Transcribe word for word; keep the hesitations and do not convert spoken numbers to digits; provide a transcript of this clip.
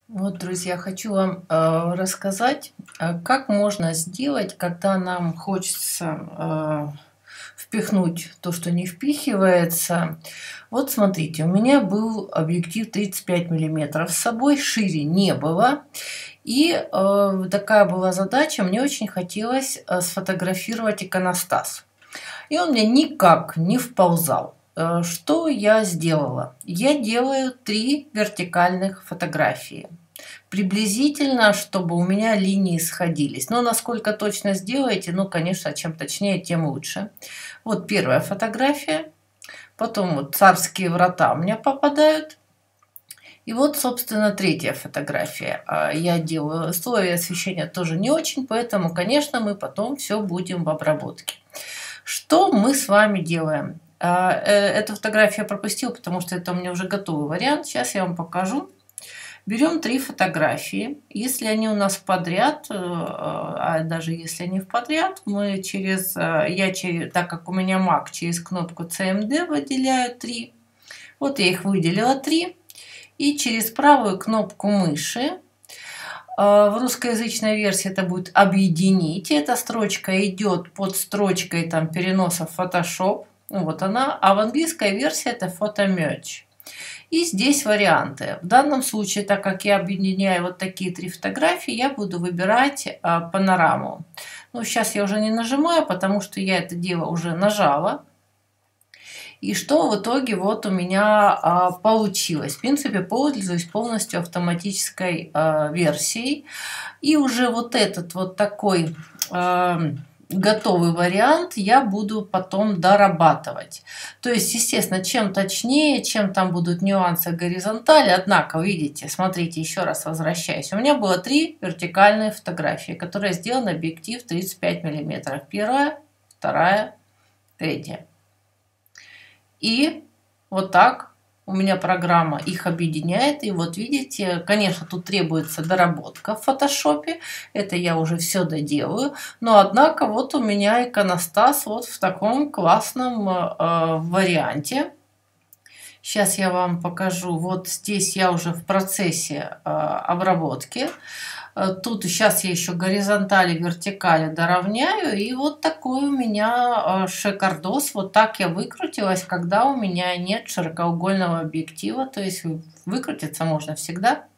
Вот, друзья, хочу вам э, рассказать, э, как можно сделать, когда нам хочется э, впихнуть то, что не впихивается. Вот смотрите, у меня был объектив тридцать пять миллиметров с собой, шире не было. И э, такая была задача, мне очень хотелось э, сфотографировать иконостас. И он мне никак не вползал. Э, Что я сделала? Я делаю три вертикальных фотографии. Приблизительно, чтобы у меня линии сходились. Но насколько точно сделаете, ну, конечно, чем точнее, тем лучше. Вот первая фотография. Потом вот царские врата у меня попадают. И вот, собственно, третья фотография. А, Я делаю условия освещения тоже не очень, поэтому, конечно, мы потом все будем в обработке. Что мы с вами делаем? А, э, Эту фотографию я пропустила, потому что это у меня уже готовый вариант. Сейчас я вам покажу. Берем три фотографии. Если они у нас подряд, э, а даже если они в подряд, мы через, э, я через, так как у меня Mac, через кнопку си эм ди выделяю три. Вот я их выделила три. И через правую кнопку мыши, э, в русскоязычной версии это будет объединить. Эта строчка идет под строчкой там переноса в Photoshop. Вот она. А в английской версии это Photo Merge. И здесь варианты. В данном случае, так как я объединяю вот такие три фотографии, я буду выбирать а, панораму. Ну, сейчас я уже не нажимаю, потому что я это дело уже нажала. И что в итоге вот у меня а, получилось. В принципе, пользуюсь полностью автоматической а, версией. И уже вот этот вот такой а, готовый вариант я буду потом дорабатывать. То есть, естественно, чем точнее, чем там будут нюансы горизонтали. Однако, видите, смотрите, еще раз возвращаюсь. У меня было три вертикальные фотографии, которые сделаны объектив тридцать пять миллиметров. Первая, вторая, третья. И вот так у меня программа их объединяет. И вот видите, конечно, тут требуется доработка в фотошопе. Это я уже все доделаю. Но однако вот у меня иконостас вот в таком классном э, варианте. Сейчас я вам покажу. Вот здесь я уже в процессе э, обработки. Тут сейчас я еще горизонтали, вертикали доравняю. И вот такой у меня шикардос. Вот так я выкрутилась, когда у меня нет широкоугольного объектива. То есть выкрутиться можно всегда.